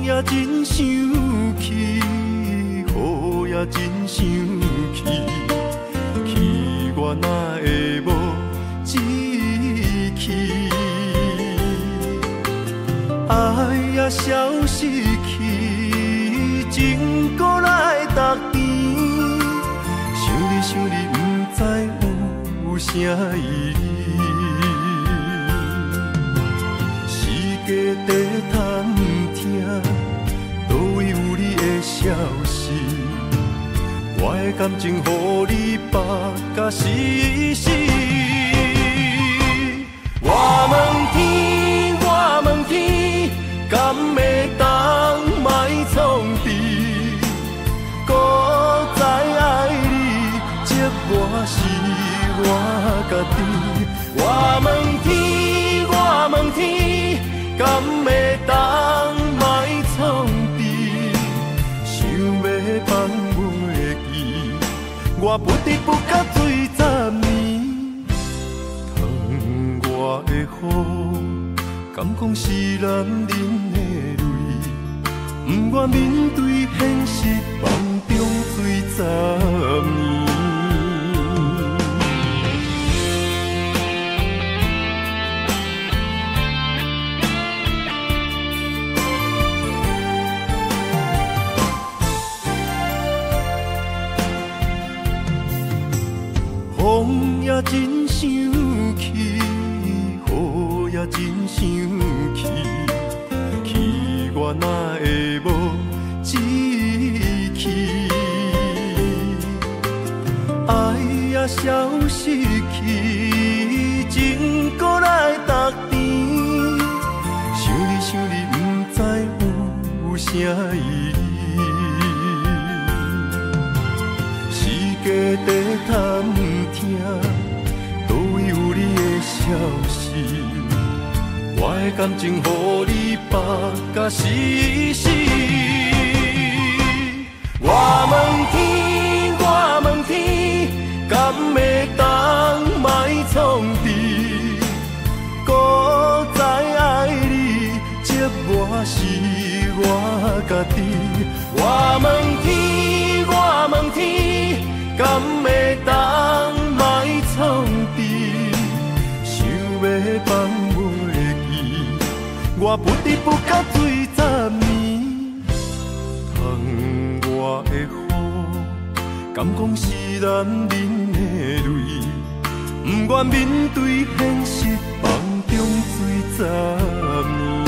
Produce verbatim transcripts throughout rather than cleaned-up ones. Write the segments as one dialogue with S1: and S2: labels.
S1: 也真生气，雨也真生气，气我哪会无志气？爱也消失去，情搁来逐甜，想你想你，不知有啥意义。时家地探听，倒位有你的消息？我的感情，予你绑甲死死。我问天，我问天，敢会当莫创治？搁再爱你，这我是我家己。我问天，我问天，敢会当莫创治？想要放袂记，我不得不甲醉十年。疼我的雨，敢讲是男人的泪？不愿面对现实，梦中醉十年。风也真生气，雨也真生气，气我哪会无志气？爱也消失去，情搁来逐甜，想你想你，不知有啥意义？时家地探听，倒位有你的消息？我的感情，予你绑甲死死。我问天，我问天，敢会当莫创治？搁再爱你，这我是我家己。我问天，我问天，敢会当莫创治？想要放袂记，我不得不甲醉十年。疼我的雨，敢讲是男人的泪？不愿面对现实，梦中醉十年。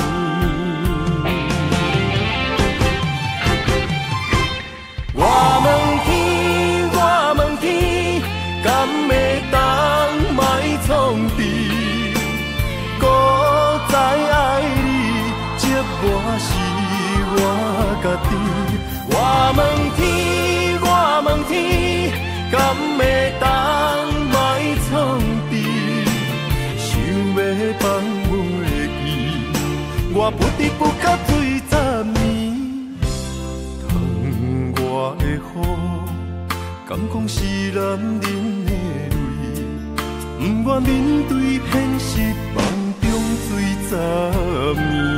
S1: 我问天，我问天，敢会当莫创治？搁再爱你，这我是我家己。我问天，我问天，敢会当莫创治？想要放袂记，我不得不甲醉十年。疼我的雨，敢讲是男人的泪？不愿面对现实，梦中醉十年。